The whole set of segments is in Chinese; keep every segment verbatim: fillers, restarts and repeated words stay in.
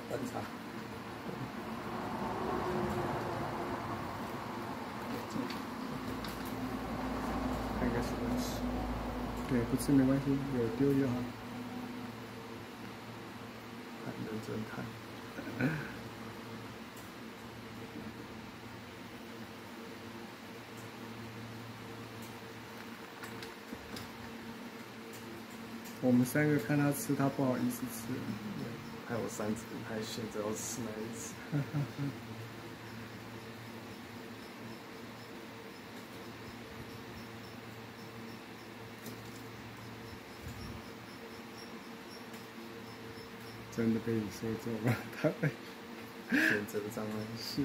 观察。 看一个什么吃？对，不吃没关系，有丢就好。很认真看。我们三个看他吃，他不好意思吃。 还有三只，还选择要吃哪一只？ 真的被你说中了，他会选择的障碍是。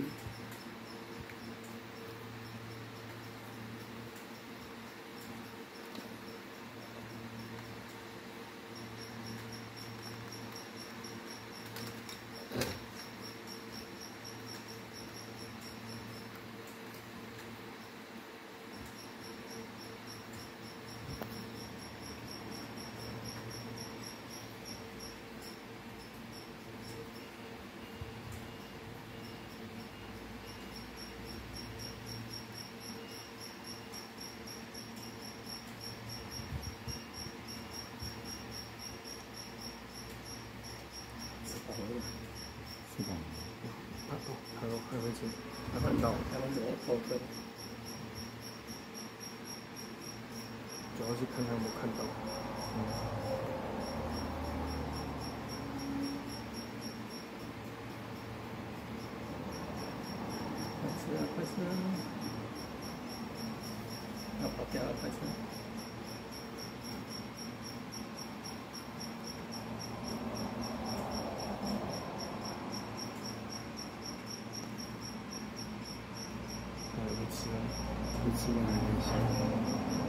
是吧？ 啊哦，还有还会吃，还看到，还能磨后退，主要是看他有没有看到。嗯。快吃啊！快吃啊！要跑掉了，快吃！还有不吃啊？ 不吃了还没吃。